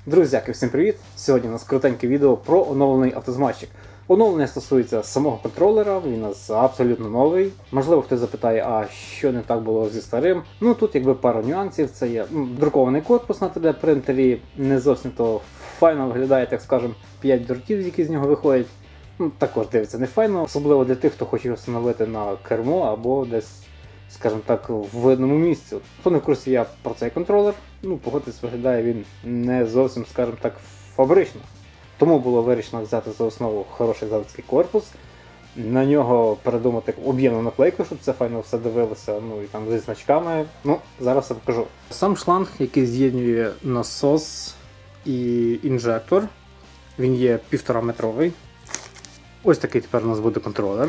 Друзяки, всім привіт! Сьогодні у нас коротеньке відео про оновлений автозматчик. Оновлення стосується самого контролера, він у нас абсолютно новий. Можливо, хтось запитає, а що не так було зі старим. Ну тут якби пара нюансів, це є друкований корпус на 3D принтері, не зовсім то файно виглядає, так скажемо, 5 дротів, які з нього виходять. Також дивиться не файно, особливо для тих, хто хоче його встановити на кермо або десь, скажімо так, в видному місці. Хто не в курсі я про цей контролер, погодьтесь, виглядає він не зовсім, скажімо так, фабрично. Тому було вирішено взяти за основу хороший заводський корпус, на нього передумати об'ємну наклейку, щоб це файно все дивилося, і там зі значками. Зараз все покажу. Сам шланг, який з'єднує насос і інжектор, він є 1,5 метровий. Ось такий тепер у нас буде контролер.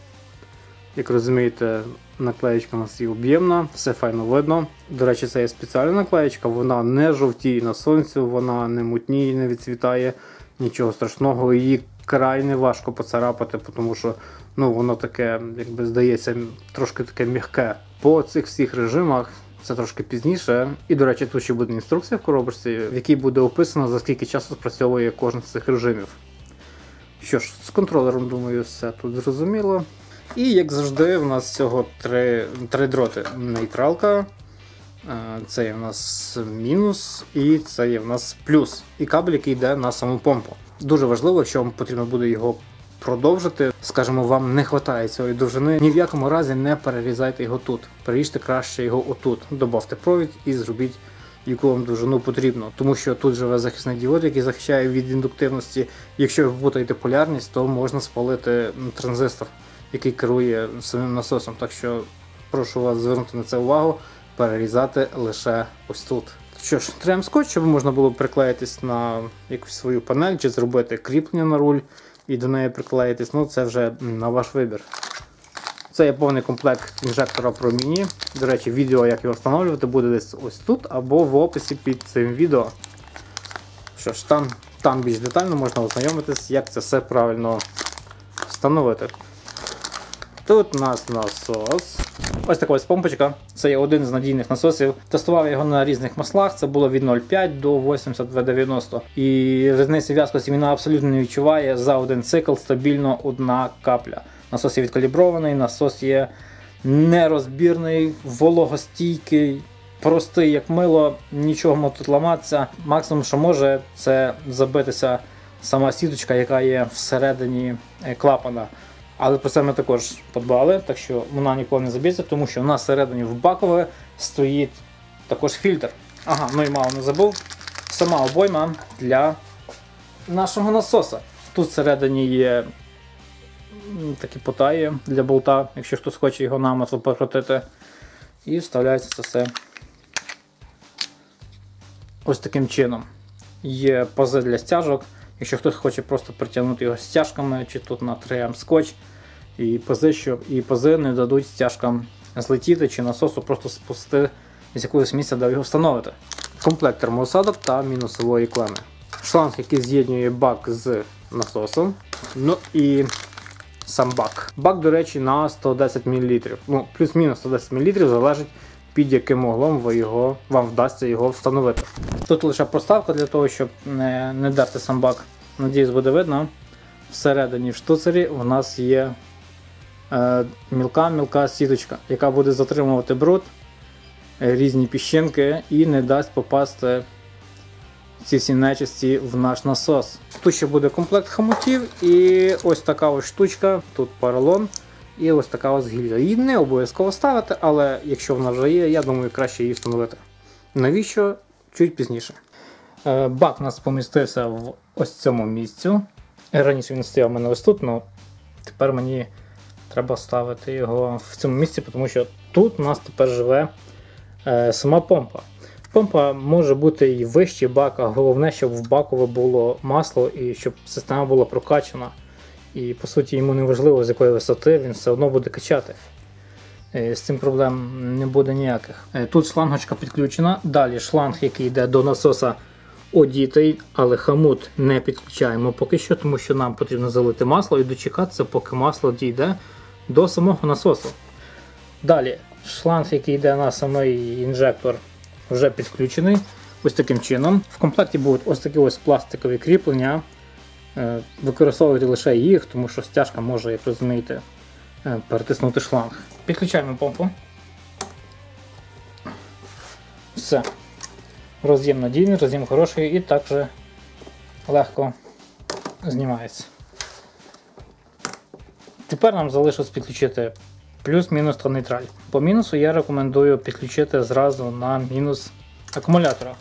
Як розумієте, наклеєчка у нас є об'ємна, все файно видно. До речі, це є спеціальна наклеєчка, вона не жовтіє на сонці, вона не мутніє, не відцвітає, нічого страшного. Її край не важко поцарапати, тому що воно таке, якби здається, трошки таке м'яке. По цих всіх режимах це трошки пізніше. І, до речі, тут ще буде інструкція в коробочці, в якій буде описано, за скільки часу спрацьовує кожен з цих режимів. Що ж, з контролером, думаю, все тут зрозуміло. І, як завжди, у нас всього три дроти. Нейтралка, це є в нас мінус і це є в нас плюс. І кабель, який йде на саму помпу. Дуже важливо, якщо вам потрібно буде його продовжити, скажімо, вам не вистачає цієї довжини, ні в якому разі не перерізайте його тут. Переріжте краще його отут. Добавте провід і зробіть, яку вам довжину потрібно. Тому що тут живе захисний діод, який захищає від індуктивності. Якщо ви впутаєте полярність, то можна спалити транзистор, який керує самим насосом. Так що прошу вас звернути на це увагу, перерізати лише ось тут. Що ж, треба скотч, щоб можна було приклеїтись на якусь свою панель чи зробити кріплення на руль і до неї приклеїтись. Це вже на ваш вибір. Це є повний комплект інжектора Pro Mini. До речі, відео, як його встановлювати, буде десь ось тут або в описі під цим відео. Що ж, там більш детально можна ознайомитись, як це все правильно встановити. Тут у нас насос. Ось така ось помпочка. Це є один з надійних насосів. Тестував його на різних маслах. Це було від 0,5 до 80 В90. І різниці в'язкості він абсолютно не відчуває. За один цикл стабільно одна капля. Насос є відкалібрований, насос є нерозбірний, вологостійкий, простий як мило, нічого може тут ламатися. Максимум, що може, це забитися сама сіточка, яка є всередині клапана. Але про це ми також подбали, так що вона ніколи не заб'ється, тому що у нас всередині в бакове стоїть також фільтр. І мало не забув, сама обойма для нашого насоса. Тут всередині є такі потаї для болта, якщо хтось хоче його намисло покрутити. І вставляється це все ось таким чином. Є пази для стяжок. Якщо хтось хоче просто притягнути його стяжками, чи тут на 3М скотч, і пази не дадуть стяжкам злетіти, чи насосу просто спусти з якогось місця, де його встановити. Комплект термоусадок та мінусової клеми. Шланг, який з'єднує бак з насосом. І сам бак. Бак, до речі, на 110 мл. Плюс-мінус 110 мл, залежить, під яким углом вам вдасться його встановити. Тут лише проставка для того, щоб не дерти сам бак. Надіюсь, буде видно. Всередині в штуцері у нас є мілка сіточка, яка буде затримувати бруд, різні піщинки і не дасть попасти ці всі нечисті в наш насос. Тут ще буде комплект хомутів і ось така ось штучка, тут поролон і ось така ось гільза. Її не обов'язково ставити, але якщо вона вже є, я думаю, краще її встановити. Навіщо? Чуть пізніше. Бак у нас помістився в ось цьому місцю. Раніше він стояв у мене ось тут, але тепер мені треба ставити його в цьому місці, тому що тут у нас тепер живе сама помпа. Помпа може бути і вище бака, головне, щоб в бакове було масло і щоб система була прокачана. І по суті йому не важливо, з якої висоти, він все одно буде качати. З цим проблем не буде ніяких. Тут шлангочка підключена, далі шланг, який йде до насоса, одітий, але хомут не підключаємо поки що, тому що нам потрібно залити масло і дочекатися, поки масло дійде до самого насосу. Далі шланг, який йде на самий інжектор, вже підключений. ось таким чином. В комплекті будуть ось такі ось пластикові кріплення. Використовуйте лише їх, тому що стяжка може, як розумієте, перетиснути шланг. Підключаємо помпу. Все. Роз'єм надійний, роз'єм хороший і також легко знімається. Тепер нам залишилось підключити плюс-мінус та нейтраль. По мінусу я рекомендую підключити зразу на мінус акумулятора.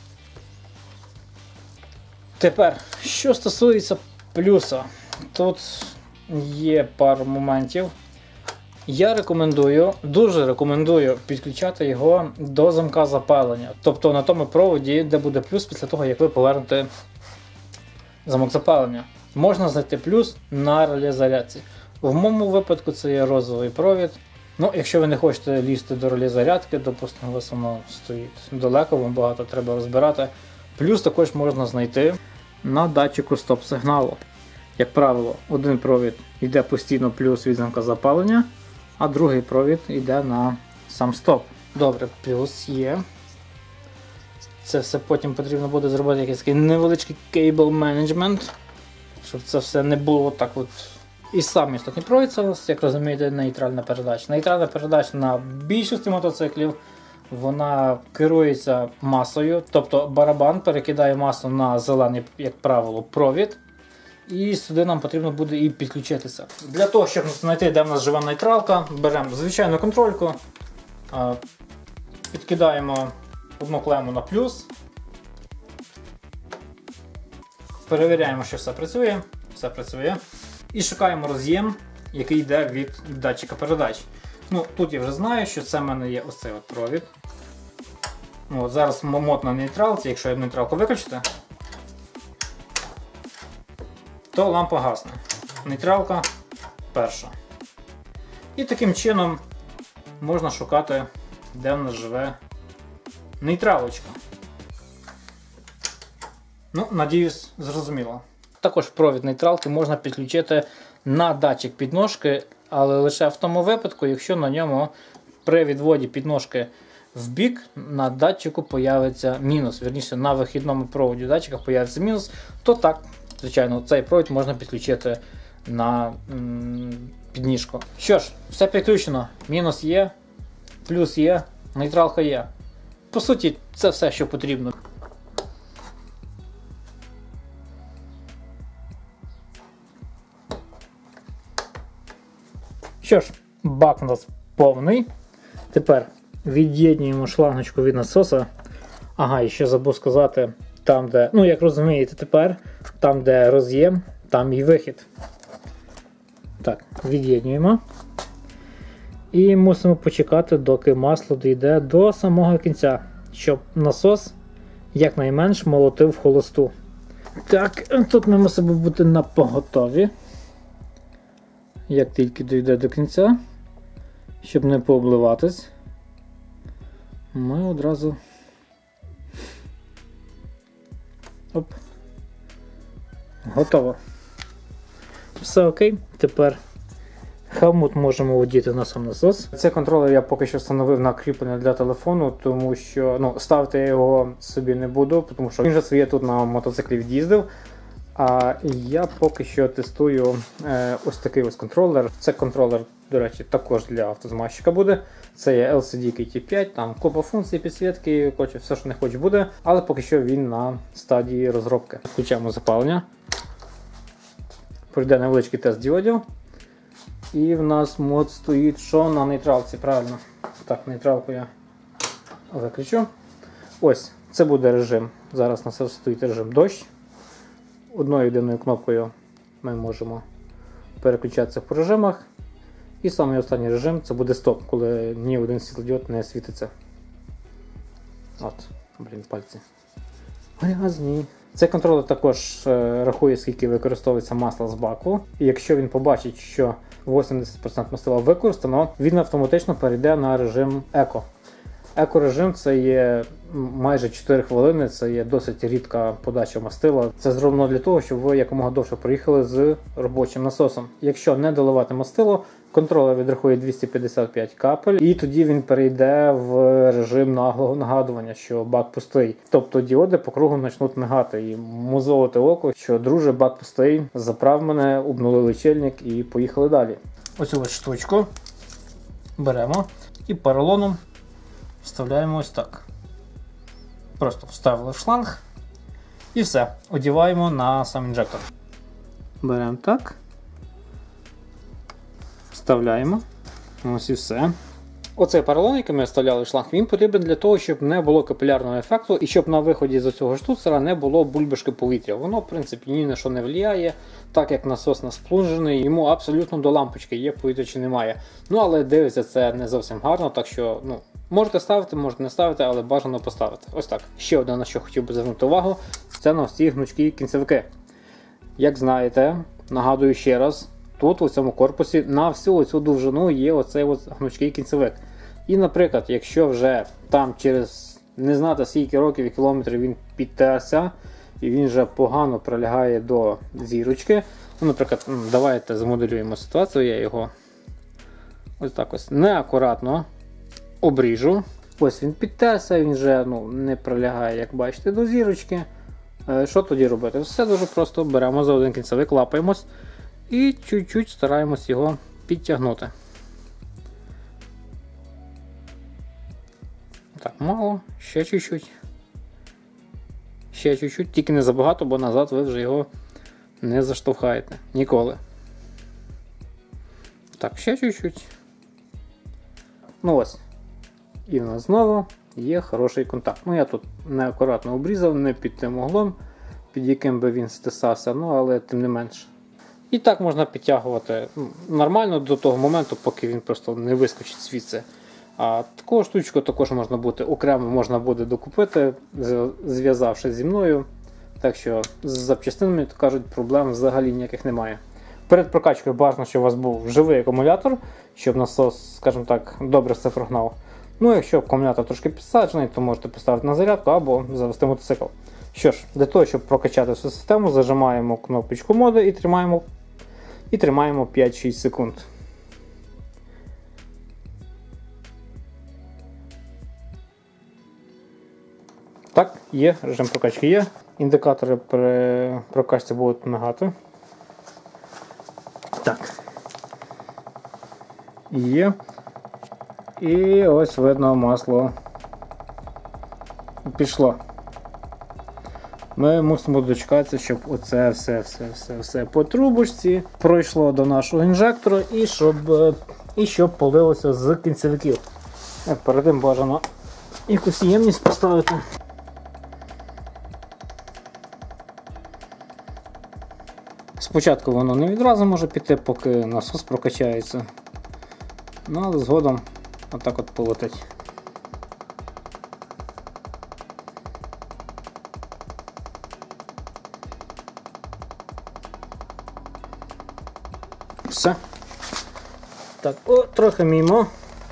Тепер, що стосується плюса, тут є пару моментів. Я рекомендую, дуже рекомендую підключати його до замка запалення. Тобто на тому проводі, де буде плюс після того, як ви повернете замок запалення. Можна знайти плюс на реле зарядці. В моєму випадку це є розовий провід. Ну, якщо ви не хочете лізти до реле зарядки, допустимо, у вас воно стоїть далеко, вам багато треба розбирати. Плюс також можна знайти на датчику стоп-сигналу. Як правило, один провід йде постійно плюс від замка запалення, а другий провід йде на сам стоп. Добре, плюс є. Це все потім потрібно буде зробити якийсь такий невеличкий кейбл менеджмент, щоб це все не було так от. І сам істотний провід, це, як розумієте, нейтральна передача. Нейтральна передача на більшості мотоциклів, вона керується масою, тобто барабан перекидає масу на зелений, як правило, провід. І сюди нам потрібно буде і підключитися. Для того, щоб знайти, де в нас живе нейтралка, беремо звичайну контрольку, підкидаємо одну клему на плюс, перевіряємо, що все працює, і шукаємо роз'єм, який йде від датчика передач. Ну, тут я вже знаю, що це в мене є ось цей от провід. Ну, от зараз мод на нейтралці, якщо я нейтралку виключити, то лампа гасне. Нейтралка перша. І таким чином можна шукати, де в нас живе нейтралочка. Ну, надіюсь, зрозуміло. Також провід нейтралки можна підключити на датчик підножки, але лише в тому випадку, якщо на ньому при відводі підножки в бік на датчику появиться мінус. Вірніше, на вихідному проводі датчика появиться мінус, то так, звичайно, цей провід можна підключити на підніжку. Що ж, все підключено. Мінус є, плюс є, нейтралка є. По суті, це все, що потрібно. Що ж, бак у нас повний. Тепер від'єднуємо шлангочку від насоса. Ага, і ще забув сказати, там де, ну як розумієте тепер, там де роз'єм, там і вихід. Так, від'єднуємо. І мусимо почекати, доки масло дійде до самого кінця, щоб насос якнайменш молотив в холосту. Так, тут ми мусимо бути на поготові. Як тільки дійде до кінця, щоб не пообливатись, ми одразу оп, готово. Все окей, тепер хомут можемо одіти на сам насос. Цей контролер я поки що встановив на кріплення для телефону, тому що ставити я його собі не буду, тому що він вже своє тут на мотоциклі від'їздив. А я поки що тестую ось такий ось контролер. Це контролер, до речі, також для автозмазчика буде. Це є LCD KT5, там купа функцій, підсвітки, все, що не хоч буде. Але поки що він на стадії розробки. Включаємо запалення. Пройде невеличкий тест діодів. І в нас мод стоїть що на нейтралці, правильно. Так, нейтралку я виключу. Ось, це буде режим. Зараз у нас стоїть режим дощ. Одною єдиною кнопкою ми можемо переключатися по режимах. І самий останній режим це буде стоп, коли ні один світлодіод не світиться. От, пальці грязні. Цей контролер також рахує, скільки використовується масла з баку. І якщо він побачить, що 80% масла використано, він автоматично перейде на режим еко. Еко-режим це є майже 4 хвилини, це є досить рідка подача мастила. Це зроблено для того, щоб ви якомога довше проїхали з робочим насосом. Якщо не доливати мастило, Контролер відрахує 255 капель, і тоді він перейде в режим наглого нагадування, що бак пустий. Тобто діоди по кругу почнуть мигати і мозолити око, що друже, бак пустий, заправ мене, обнули лічильник і поїхали далі. Оцю ось штучку беремо і поролоном вставляємо ось так. Просто вставили в шланг і все. Одіваємо на сам інжектор. Беремо так. Вставляємо. Ось і все. Оцей поролон, який ми вставляли в шланг, він потрібен для того, щоб не було капілярного ефекту і щоб на виході з цього штуцера не було бульбашки повітря. Воно, в принципі, ні на що не впливає, так як насос насплунжений, йому абсолютно до лампочки є повітря чи немає. Ну, але дивиться це не зовсім гарно, так що, можете ставити, можете не ставити, але бажано поставити. Ось так. Ще одне, на що хотів би звернути увагу, це на ці гнучкі кінцевики. Як знаєте, нагадую ще раз, тут у цьому корпусі на всю цю довжину є оцей гнучкий кінцевик. І, наприклад, якщо вже там через не знати скільки років і кілометрів він підтерся, і він вже погано прилягає до зірочки, наприклад, давайте змоделюємо ситуацію, я його ось так ось неакуратно обріжу. Ось він підтерся, він вже не прилягає, як бачите, до зірочки. Що тоді робити? Все дуже просто, беремо за один кінцевик, лапаємось і чуть-чуть стараємось його підтягнути. Так, мало, ще чуть-чуть. Ще чуть-чуть, тільки не забагато, бо назад ви вже його не заштовхаєте. Ніколи. Так, ще чуть-чуть. Ось. І в нас знову є хороший контакт. Я тут неакуратно обрізав, не під тим углом, під яким би він стисався, але тим не менше. І так можна підтягувати нормально до того моменту, поки він просто не вискочить звідси. А таку штучку також можна буде окремо можна буде докупити, зв'язавши зі мною. Так що з запчастинами, то кажуть, проблем взагалі ніяких немає. Перед прокачкою бажано, щоб у вас був живий акумулятор, щоб насос, скажімо так, добре все прогнав. Якщо акумулятор трошки підсаджений, то можете поставити на зарядку або завести мотоцикл. Що ж, для того, щоб прокачати всю систему, зажимаємо кнопочку моди і тримаємо 5-6 секунд. Так, є, режим прокачки є. Індикатори при прокачці будуть мигати. Так. Є. І ось видно, масло пішло. Ми мусимо дочекатися, щоб оце все по трубочці пройшло до нашого інжектора і щоб полилося з кінцевиків. Перед тим бажано якусь ємність поставити. Спочатку воно не відразу може піти, поки насос прокачається. Але згодом отак от полетить. Все. Так, трохи мімо.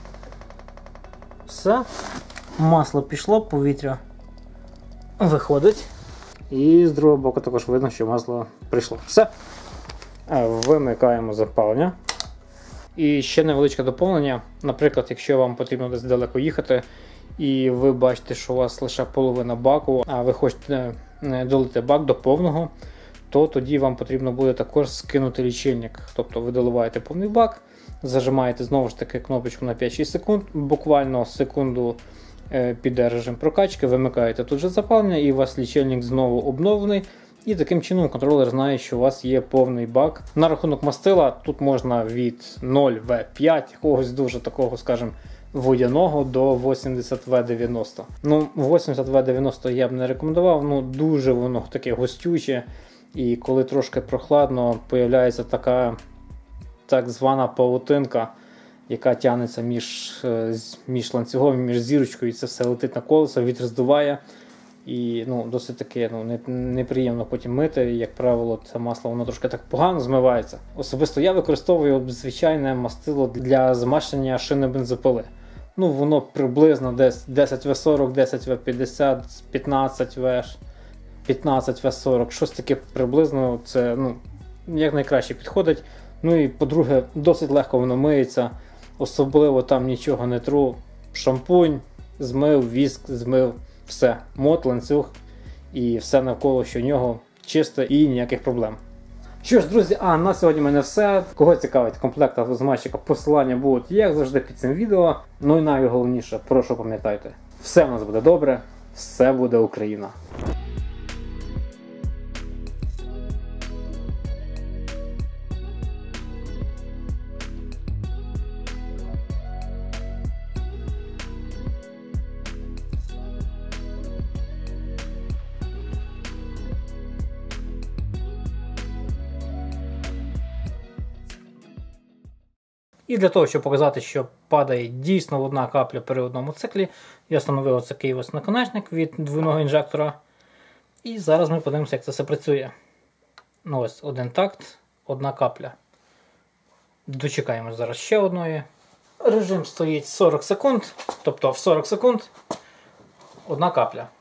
Все. Масло пішло, повітря виходить. І з другого боку також видно, що масло прийшло. Все. Вимикаємо запалення. І ще невеличке доповнення. Наприклад, якщо вам потрібно десь далеко їхати, і ви бачите, що у вас лише половина баку, а ви хочете долити бак до повного, то тоді вам потрібно буде також скинути лічильник. Тобто ви доливаєте повний бак, зажимаєте знову ж таки кнопочку на 5-6 секунд, буквально секунду піде режим прокачки, вимикаєте тут же запалення і у вас лічильник знову обновлений. І таким чином контролер знає, що у вас є повний бак. На рахунок мастила тут можна від 0В5, якогось дуже такого, скажімо, водяного до 80В90. 80В90 я б не рекомендував, дуже воно таке густюче. І коли трошки прохладно, появляється така так звана павутинка, яка тягнеться між ланцюгом, між зірочкою, і це все летить на колесо, вітер здуває. І досить таке неприємно потім мити. Як правило, це масло воно трошки так погано змивається. Особисто я використовую звичайне мастило для змащення шини бензопили. Воно приблизно десь 10В40, 10В50, 15В40, щось таке приблизно, це як найкраще підходить. Ну і по-друге, досить легко воно миється, особливо там нічого не тру. Шампунь, змив, віск, змив, все, мот, ланцюг і все навколо, що в нього чисто і ніяких проблем. Що ж, друзі, на сьогодні в мене все. Кого цікавить комплект автозмайщика, посилання будуть, як завжди, під цим відео. Ну і найголовніше, прошу пам'ятайте, все в нас буде добре, все буде Україна. І для того, щоб показати, що падає дійсно одна капля при одному циклі, я встановив оцей ось наконечник від двойного інжектора. І зараз ми подивимося, як це все працює. Ну ось, один такт, одна капля. Дочекаємо зараз ще одної. Режим стоїть 40 секунд, тобто в 40 секунд одна капля.